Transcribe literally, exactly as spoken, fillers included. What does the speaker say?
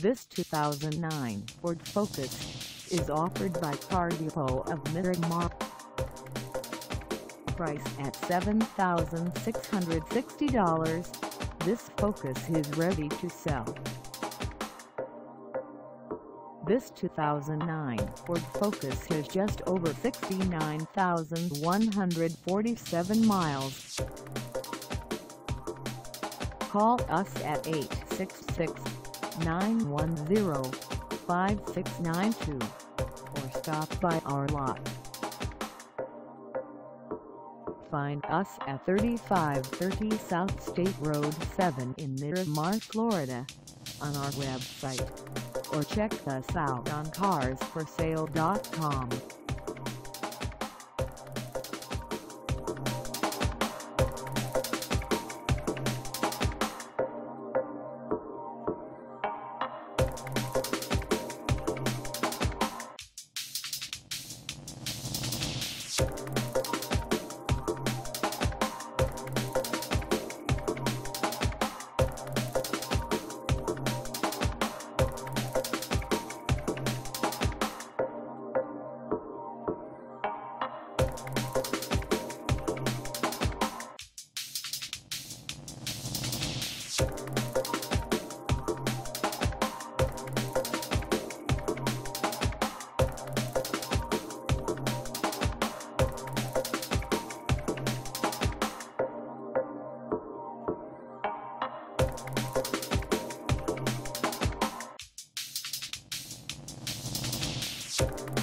This two thousand nine Ford Focus is offered by Car Depot of Miramar. Price at seven thousand six hundred sixty dollars, this Focus is ready to sell. This two thousand nine Ford Focus has just over sixty-nine thousand one hundred forty-seven miles. Call us at eight six six, nine one zero, five six nine two or stop by our lot. Find us at thirty-five thirty South State Road seven in Miramar, Florida, on our website, or check us out on cars for sale dot com. You